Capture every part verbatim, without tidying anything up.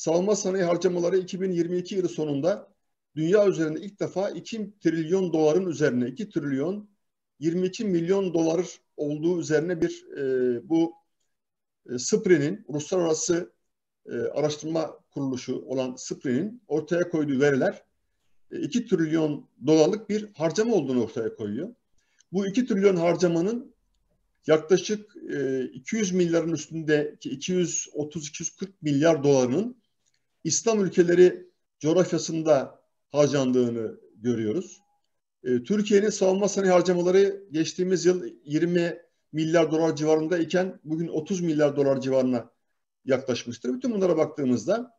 savunma sanayi harcamaları iki bin yirmi iki yılı sonunda dünya üzerinde ilk defa iki trilyon doların üzerine, iki trilyon yirmi iki milyon dolar olduğu üzerine bir e, bu e, SPRI'nin, uluslararası e, araştırma kuruluşu olan SPRI'nin ortaya koyduğu veriler e, iki trilyon dolarlık bir harcama olduğunu ortaya koyuyor. Bu iki trilyon harcamanın yaklaşık e, iki yüz milyarın üstündeki iki yüz otuz iki yüz kırk milyar dolarının İslam ülkeleri coğrafyasında harcandığını görüyoruz. E, Türkiye'nin savunma sanayi harcamaları geçtiğimiz yıl yirmi milyar dolar civarında iken bugün otuz milyar dolar civarına yaklaşmıştır. Bütün bunlara baktığımızda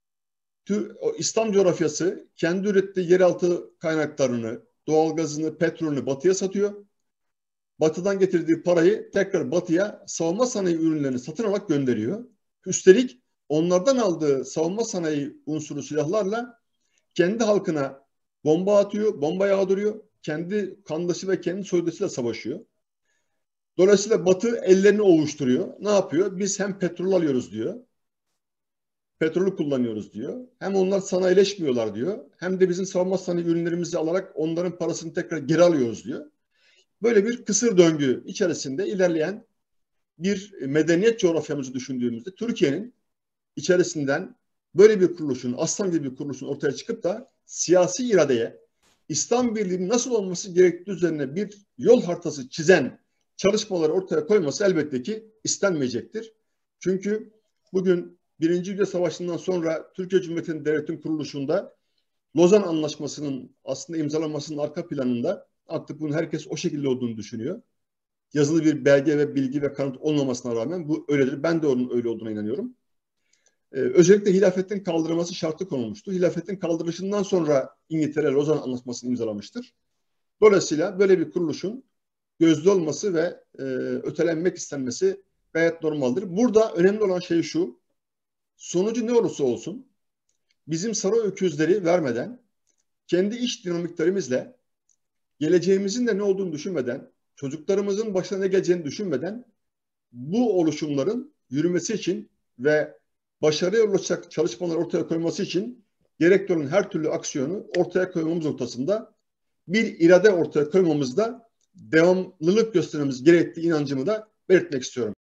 İslam coğrafyası kendi ürettiği yeraltı kaynaklarını, doğalgazını, petrolünü batıya satıyor. Batı'dan getirdiği parayı tekrar batıya savunma sanayi ürünlerini satın alarak gönderiyor. Üstelik onlardan aldığı savunma sanayi unsuru silahlarla kendi halkına bomba atıyor, bomba yağdırıyor. Kendi kandaşı ve kendi soydasıyla savaşıyor. Dolayısıyla Batı ellerini ovuşturuyor. Ne yapıyor? Biz hem petrol alıyoruz diyor. Petrolü kullanıyoruz diyor. Hem onlar sanayileşmiyorlar diyor. Hem de bizim savunma sanayi ürünlerimizi alarak onların parasını tekrar geri alıyoruz diyor. Böyle bir kısır döngü içerisinde ilerleyen bir medeniyet coğrafyamızı düşündüğümüzde Türkiye'nin içerisinden böyle bir kuruluşun, aslan gibi bir kuruluşun ortaya çıkıp da siyasi iradeye İslam Birliği'nin nasıl olması gerektiği üzerine bir yol haritası çizen çalışmaları ortaya koyması elbette ki istenmeyecektir. Çünkü bugün Birinci Dünya Savaşı'ndan sonra Türkiye Cumhuriyeti Devleti'nin kuruluşunda Lozan Anlaşması'nın aslında imzalanmasının arka planında artık bunun herkes o şekilde olduğunu düşünüyor. Yazılı bir belge ve bilgi ve kanıt olmamasına rağmen bu öyledir. Ben de onun öyle olduğuna inanıyorum. Ee, özellikle hilafetin kaldırılması şartı konulmuştu. Hilafetin kaldırılışından sonra İngiltere Lozan Anlaşması'nı imzalamıştır. Dolayısıyla böyle bir kuruluşun gözde olması ve e, ötelenmek istenmesi gayet normaldir. Burada önemli olan şey şu, sonucu ne olursa olsun bizim sarı öküzleri vermeden, kendi iç dinamiklerimizle, geleceğimizin de ne olduğunu düşünmeden, çocuklarımızın başına ne geleceğini düşünmeden bu oluşumların yürümesi için ve başarıya ulaşacak çalışmalar ortaya koyması için gerekli olan her türlü aksiyonu ortaya koymamız noktasında bir irade ortaya koymamızda devamlılık göstermemiz gerektiği inancımı da belirtmek istiyorum.